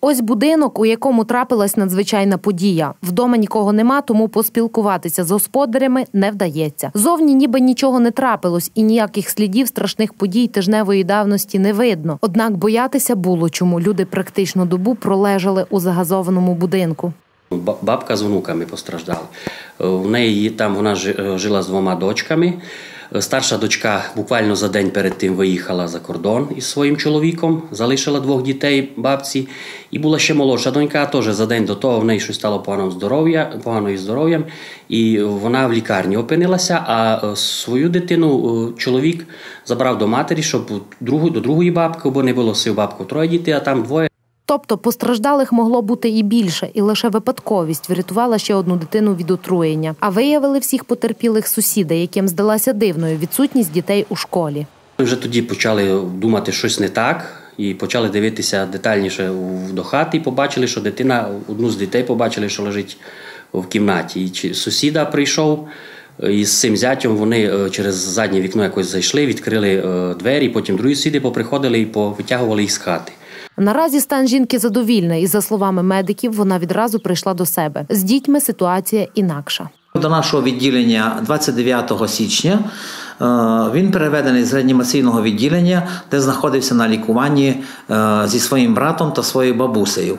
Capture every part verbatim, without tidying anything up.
Ось будинок, у якому трапилась надзвичайна подія. Вдома нікого нема, тому поспілкуватися з господарями не вдається. Зовні ніби нічого не трапилось і ніяких слідів страшних подій тижневої давності не видно. Однак боятися було чому. Люди практично добу пролежали у загазованому будинку. Бабка з внуками постраждали. У неї там вона жила з двома дочками. Старша дочка буквально за день перед тим виїхала за кордон із своїм чоловіком, залишила двох дітей бабці. І була ще молодша донька, теж за день до того в неї щось стало погано здоров'я, погано із здоров'ям. І вона в лікарні опинилася, а свою дитину чоловік забрав до матері, щоб до другої бабки, бо не було сил бабки, троє дітей, а там двоє. Тобто постраждалих могло бути і більше, і лише випадковість врятувала ще одну дитину від отруєння. А виявили всіх потерпілих сусіди, яким здалася дивною відсутність дітей у школі. Ми вже тоді почали думати, що щось не так, і почали дивитися детальніше до хати, і побачили, що дитина, одну з дітей побачили, що лежить в кімнаті. І сусіда прийшов, і з цим зятем вони через заднє вікно якось зайшли, відкрили двері, потім другі сусіди поприходили і повитягували їх з хати. Наразі стан жінки задовільний, і за словами медиків, вона відразу прийшла до себе. З дітьми ситуація інакша. До нашого відділення двадцять дев'ятого січня він переведений з реанімаційного відділення, де знаходився на лікуванні зі своїм братом та своєю бабусею.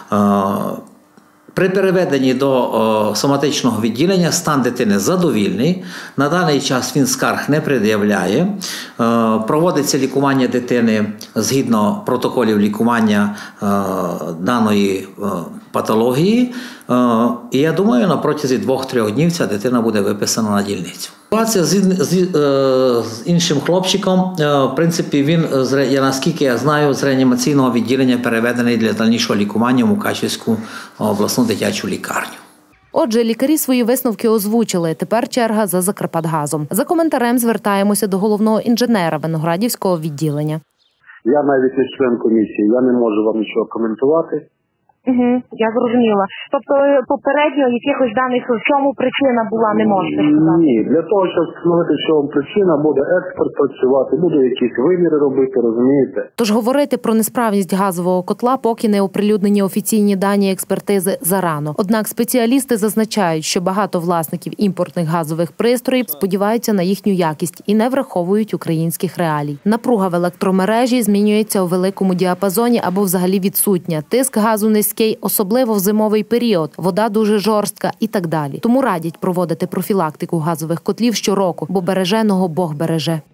При переведенні до о, соматичного відділення стан дитини задовільний. На даний час він скарг не пред'являє. Е, проводиться лікування дитини згідно протоколів лікування е, даної е, патології. Е, і я думаю, на протязі двох-трьох днів ця дитина буде виписана на дільницю. Ситуація з, з, е, з іншим хлопчиком, е, в принципі, він, я, наскільки я знаю, з реанімаційного відділення переведений для дальнішого лікування в Мукачівську обласну дитячу лікарню. Отже, лікарі свої висновки озвучили. Тепер черга за Закарпатгазом. За коментарем звертаємося до головного інженера Виноградівського відділення. Я навіть не член комісії, я не можу вам нічого коментувати. Угу, я зрозуміла. Тобто попередньо якихось даних, в чому причина була, не можете сказати? Ні, для того, щоб встановити, в чому причина, буде експерт працювати, буде якісь виміри робити, розумієте? Тож говорити про несправність газового котла, поки не оприлюднені офіційні дані експертизи, зарано. Однак спеціалісти зазначають, що багато власників імпортних газових пристроїв сподіваються на їхню якість і не враховують українських реалій. Напруга в електромережі змінюється у великому діапазоні або взагалі відсутня. Тиск газу низький, особливо в зимовий період, вода дуже жорстка і так далі. Тому радять проводити профілактику газових котлів щороку, бо береженого Бог береже.